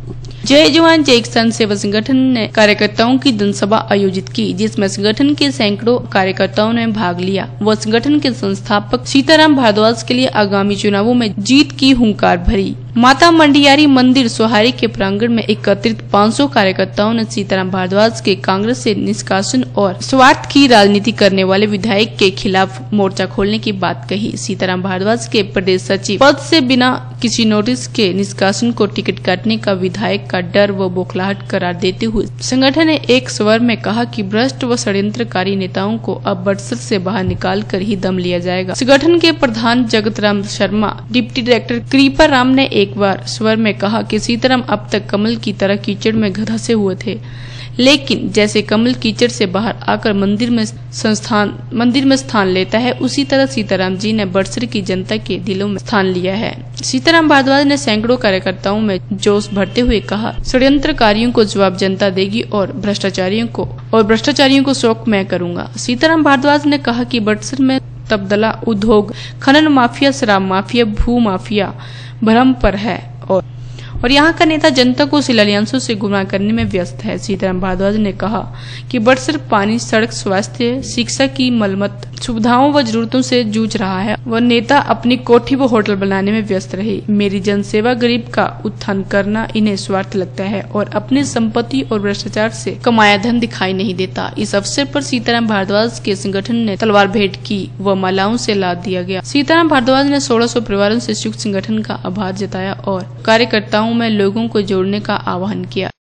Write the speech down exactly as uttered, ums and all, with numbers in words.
जय जवान जय किसान सेवा संगठन ने कार्यकर्ताओं की जनसभा आयोजित की, जिसमें संगठन के सैकड़ों कार्यकर्ताओं ने भाग लिया। वह संगठन के संस्थापक सीताराम भारद्वाज के लिए आगामी चुनावों में जीत की हुंकार भरी। माता मंडियारी मंदिर सोहारी के प्रांगण में एकत्रित पाँच सौ कार्यकर्ताओं ने सीताराम भारद्वाज के कांग्रेस से निष्कासन और स्वार्थ की राजनीति करने वाले विधायक के खिलाफ मोर्चा खोलने की बात कही। सीताराम भारद्वाज के प्रदेश सचिव पद से बिना किसी नोटिस के निष्कासन को टिकट काटने का विधायक का डर व बौखलाहट करार देते हुए संगठन ने एक स्वर में कहा कि भ्रष्ट व षड्यंत्रकारी नेताओं को अब बरसत से बाहर निकाल कर ही दम लिया जाएगा। संगठन के प्रधान जगत राम शर्मा, डिप्टी डायरेक्टर कृपा राम ने एक बार स्वर में कहा कि सीताराम अब तक कमल की तरह कीचड़ में धंसे हुए थे, लेकिन जैसे कमल कीचड़ से बाहर आकर मंदिर में संस्थान मंदिर में स्थान लेता है, उसी तरह सीताराम जी ने बरसर की जनता के दिलों में स्थान लिया है। सीताराम भारद्वाज ने सैकड़ों कार्यकर्ताओं में जोश भरते हुए कहा, षड्यंत्रकारियों को जवाब जनता देगी और भ्रष्टाचारियों को और भ्रष्टाचारियों को शोक मैं करूंगा। सीताराम भारद्वाज ने कहा कि बरसर में तबदला उद्योग, खनन माफिया, शराब माफिया, भू माफिया भ्रम पर है और और यहाँ का नेता जनता को शिलान्यासों से गुमराह करने में व्यस्त है। सीताराम भारद्वाज ने कहा कि बरसर पानी, सड़क, स्वास्थ्य, शिक्षा की मलमत सुविधाओं व जरूरतों से जूझ रहा है। वह नेता अपनी कोठी व होटल बनाने में व्यस्त रहे। मेरी जनसेवा, गरीब का उत्थान करना इन्हें स्वार्थ लगता है और अपनी संपत्ति और भ्रष्टाचार से कमाया धन दिखाई नहीं देता। इस अवसर पर सीताराम भारद्वाज के संगठन ने तलवार भेंट की व मालाओं से लाद दिया गया। सीताराम भारद्वाज ने सोलह सौ परिवारों से संयुक्त संगठन का आभार जताया और कार्यकर्ताओं में लोगों को जोड़ने का आह्वान किया।